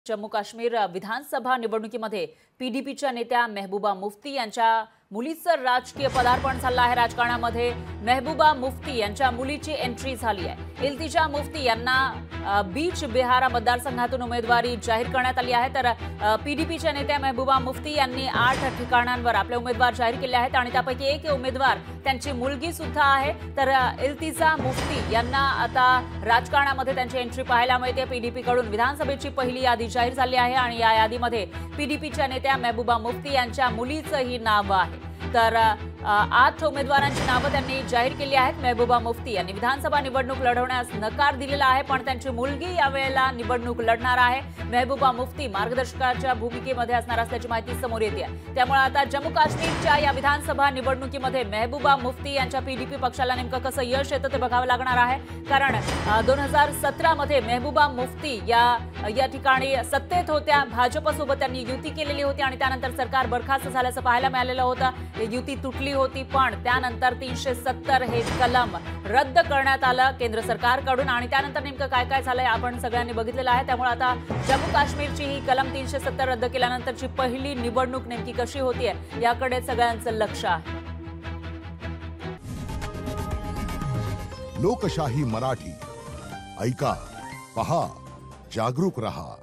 जम्मू काश्मीर विधानसभा निवडणुकीमध्ये पीडीपीच्या नेत्या मेहबूबा मुफ्ती यांच्या मुलीचं राजकीय पदार्पण झालं आहे। राजकारणामध्ये मेहबूबा मुफ्ती यांच्या मुलीची एंट्री झाली आहे। इल्तिजा मुफ्ती यांना बीच बिहारा मतदारसंघातून उमेदवारी जाहीर करण्यात आली आहे। तर पीडीपीच्या नेत्या मेहबूबा मुफ्ती यांनी 8 ठिकाणांवर आपले उमेदवार जाहीर केले आहेत आणि त्यापैकी एक उमेदवार त्यांची मुलगी सुद्धा आहे। तर इल्तिजा मुफ्ती यांना आता राजकारणामध्ये त्यांची एंट्री पाहायला मिळते। पीडीपी कडून विधानसभेची पहिली यादी जाहीर झाली आहे आणि या यादीमध्ये पीडीपीच्या नेत्या मेहबूबा मुफ्ती यांच्या मुलीचंही नाव आहे। तर 8 उमेदवारांची नावं त्यांनी जाहीर केली आहेत। मेहबूबा मुफ्ती यांनी विधानसभा निवडणूक लढवण्यास नकार दिलेला आहे, पण त्यांची मुलगी यावेळेला निवडणूक लढणार आहे। मेहबूबा मुफ्ती मार्गदर्शकाच्या भूमिकेमध्ये असणार असल्याची माहिती समोर येते आहे। त्यामुळे आता जम्मू काश्मीरच्या या विधानसभा निवडणुकीमध्ये मेहबूबा मुफ्ती यांच्या पीडीपी पक्षाला नेमकं कसं यश येतं ते बघावं लागणार आहे। कारण 2017 मध्ये मेहबूबा मुफ्ती या ठिकाणी सत्तेत होत्या। भाजपसोबत त्यांनी युती केलेली होती आणि त्यानंतर सरकार बरखास्त झाल्याचं पाहायला मिळालेलं होतं। युती तुटली होती, पण त्यानंतर 370 हे कलम रद्द करण्यात आलं केंद्र सरकारकडून आणि त्यानंतर नेमकं काय काय झालंय आपण सगळ्यांनी बघितलेलं आहे। त्यामुळे आता जम्मू काश्मीरची ही कलम 370 रद्द केल्यानंतरची पहिली निवडणूक नेमकी कशी होतीये याकडे सगळ्यांचं लक्ष आहे। लोकशाही मराठी ऐका, पहा, जागरूक रहा।